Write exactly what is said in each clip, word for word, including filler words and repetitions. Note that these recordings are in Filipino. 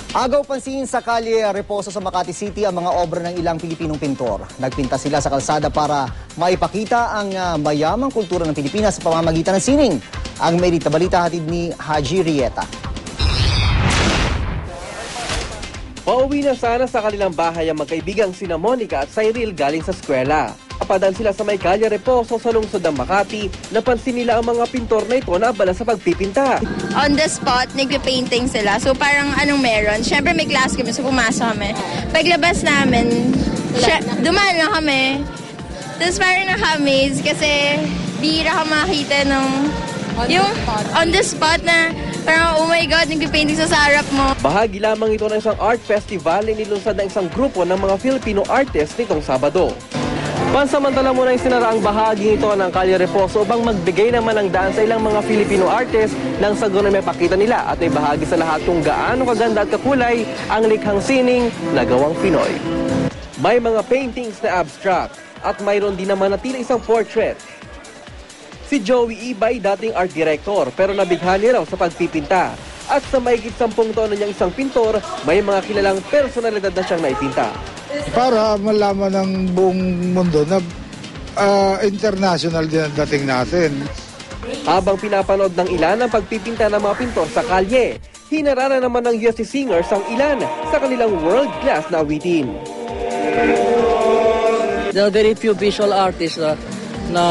Agaw pansin sa Kalye Reposo sa Makati City ang mga obra ng ilang Pilipinong pintor. Nagpinta sila sa kalsada para maipakita ang uh, mayamang kultura ng Pilipinas sa pamamagitan ng sining. Ang Merita Balita hatid ni Haji Rieta. Pauwi na sana sa kanilang bahay ang magkaibigang sina Monica at Cyril galing sa eskwela. Kapadan sila sa may Kalye Reposo sa lungsod ng Makati, napansin nila ang mga pintor na ito na abala sa pagpipinta. On the spot, nagpe-painting sila. So parang anong meron? Siyempre may class kami, so pumasok kami. Paglabas namin, siya, dumaan lang kami. Tapos parang naka-amaze kasi bihira ka makakita ng on yung the on the spot na parang oh my God, nagpe-painting sa sarap mo. Bahagi lamang ito ng isang art festival na nilunsad ng isang grupo ng mga Filipino artists nitong Sabado. Pansamantala muna yung sinaraang bahagi ito ng Kalye Reposo upang magbigay naman ng daan sa ilang mga Filipino artists nang sa ganun may pakita nila at may bahagi sa lahat kung gaano kaganda at kakulay ang likhang sining na gawang Pinoy. May mga paintings na abstract at mayroon din naman na tila isang portrait. Si Joey Ibay dating art director pero nabighani raw sa pagpipinta. At sa mahigit sampung taon na niyang isang pintor, may mga kilalang personalidad na siyang naipinta. Para malaman ng buong mundo na uh, international din ang dating natin. Habang pinapanood ng ilan ang pagpipinta ng mga pintor sa kalye, hinarana naman ng U S C Singers ang ilan sa kanilang world-class na awitin. There are very few visual artists uh, na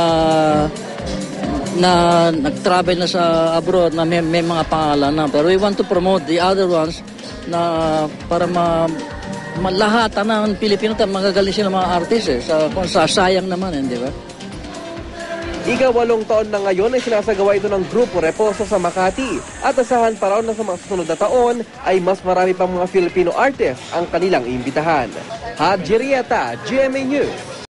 na nag-travel na sa abroad na may, may mga pangalan na. Pero we want to promote the other ones na para ma malahatan ng Pilipino at magagaling sila mga artist eh. Sa, kung sasayang naman eh, di ba? Ika-walong taon na ngayon ay sinasagawa ito ng Grupo Reposo sa Makati at asahan pa raw na sa mga susunod na taon ay mas marami pang mga Filipino artists ang kanilang imbitahan. Haji Rieta, G M A News.